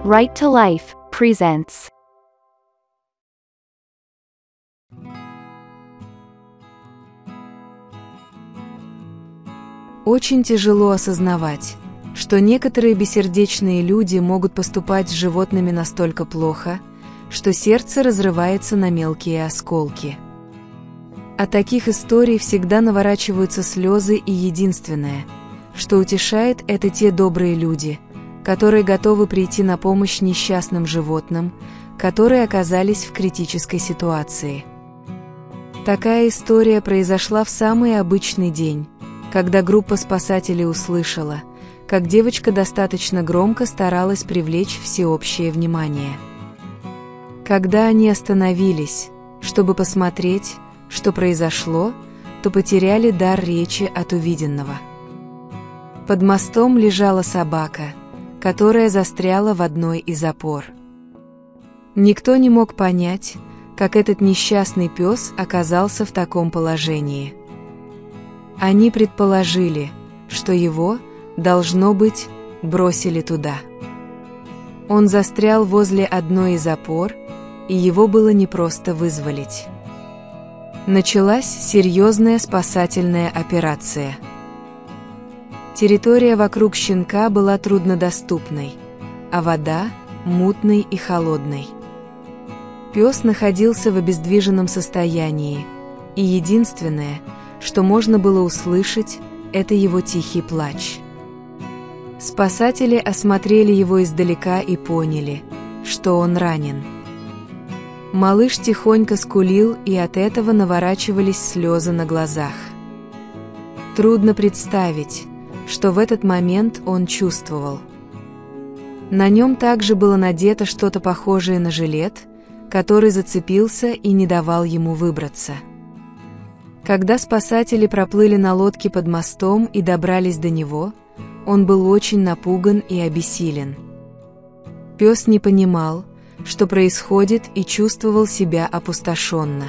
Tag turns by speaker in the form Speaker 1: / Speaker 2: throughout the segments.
Speaker 1: Right to Life presents.
Speaker 2: Очень тяжело осознавать, что некоторые бессердечные люди могут поступать с животными настолько плохо, что сердце разрывается на мелкие осколки. От таких историй всегда наворачиваются слезы, и единственное, что утешает, это те добрые люди, которые готовы прийти на помощь несчастным животным, которые оказались в критической ситуации. Такая история произошла в самый обычный день, когда группа спасателей услышала, как девочка достаточно громко старалась привлечь всеобщее внимание. Когда они остановились, чтобы посмотреть, что произошло, то потеряли дар речи от увиденного. Под мостом лежала собака, которая застряла в одной из опор. Никто не мог понять, как этот несчастный пес оказался в таком положении. Они предположили, что его, должно быть, бросили туда. Он застрял возле одной из опор, и его было непросто вызволить. Началась серьезная спасательная операция. Территория вокруг щенка была труднодоступной, а вода – мутной и холодной. Пес находился в обездвиженном состоянии, и единственное, что можно было услышать, это его тихий плач. Спасатели осмотрели его издалека и поняли, что он ранен. Малыш тихонько скулил, и от этого наворачивались слезы на глазах. Трудно представить, что в этот момент он чувствовал. На нем также было надето что-то похожее на жилет, который зацепился и не давал ему выбраться. Когда спасатели проплыли на лодке под мостом и добрались до него, он был очень напуган и обессилен. Пес не понимал, что происходит, и чувствовал себя опустошенно.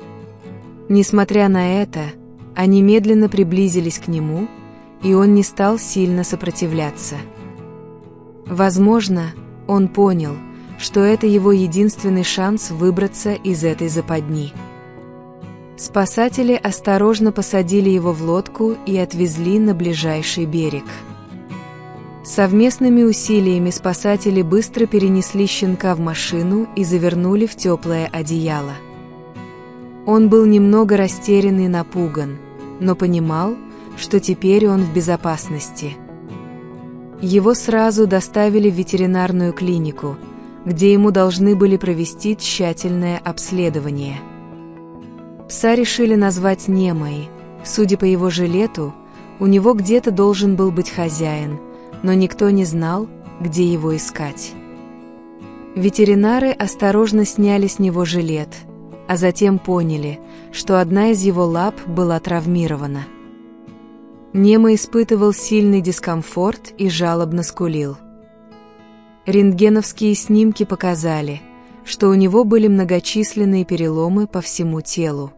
Speaker 2: Несмотря на это, они медленно приблизились к нему, и он не стал сильно сопротивляться. Возможно, он понял, что это его единственный шанс выбраться из этой западни. Спасатели осторожно посадили его в лодку и отвезли на ближайший берег. Совместными усилиями спасатели быстро перенесли щенка в машину и завернули в теплое одеяло. Он был немного растерян и напуган, но понимал, что теперь он в безопасности. Его сразу доставили в ветеринарную клинику, где ему должны были провести тщательное обследование. Пса решили назвать Немой. Судя по его жилету, у него где-то должен был быть хозяин, но никто не знал, где его искать. Ветеринары осторожно сняли с него жилет, а затем поняли, что одна из его лап была травмирована. Немо испытывал сильный дискомфорт и жалобно скулил. Рентгеновские снимки показали, что у него были многочисленные переломы по всему телу.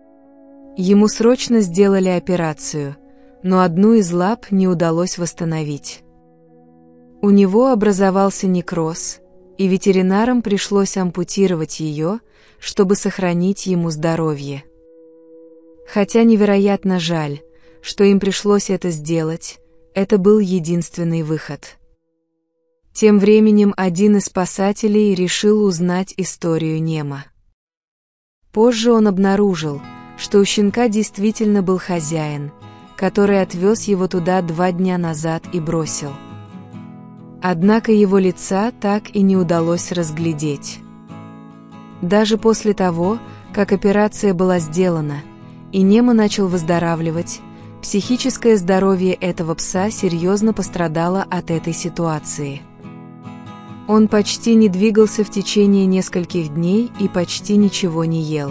Speaker 2: Ему срочно сделали операцию, но одну из лап не удалось восстановить. У него образовался некроз, и ветеринарам пришлось ампутировать ее, чтобы сохранить ему здоровье. Хотя невероятно жаль, что им пришлось это сделать, это был единственный выход. Тем временем один из спасателей решил узнать историю Немо. Позже он обнаружил, что у щенка действительно был хозяин, который отвез его туда 2 дня назад и бросил. Однако его лица так и не удалось разглядеть. Даже после того, как операция была сделана, и Немо начал выздоравливать, психическое здоровье этого пса серьезно пострадало от этой ситуации. Он почти не двигался в течение нескольких дней и почти ничего не ел.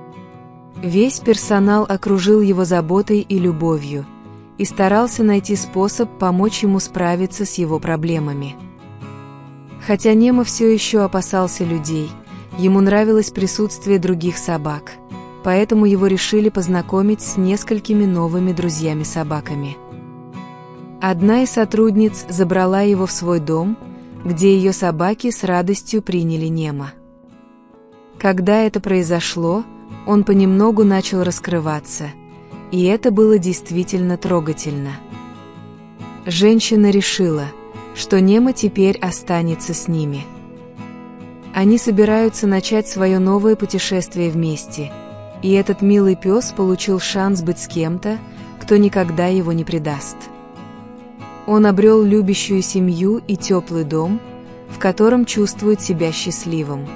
Speaker 2: Весь персонал окружил его заботой и любовью и старался найти способ помочь ему справиться с его проблемами. Хотя Немо все еще опасался людей, ему нравилось присутствие других собак, поэтому его решили познакомить с несколькими новыми друзьями-собаками. Одна из сотрудниц забрала его в свой дом, где ее собаки с радостью приняли Немо. Когда это произошло, он понемногу начал раскрываться, и это было действительно трогательно. Женщина решила, что Немо теперь останется с ними. Они собираются начать свое новое путешествие вместе, и этот милый пес получил шанс быть с кем-то, кто никогда его не предаст. Он обрел любящую семью и теплый дом, в котором чувствует себя счастливым.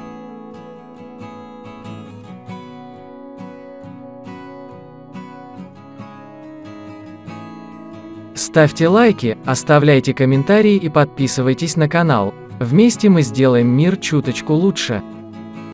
Speaker 3: Ставьте лайки, оставляйте комментарии и подписывайтесь на канал. Вместе мы сделаем мир чуточку лучше.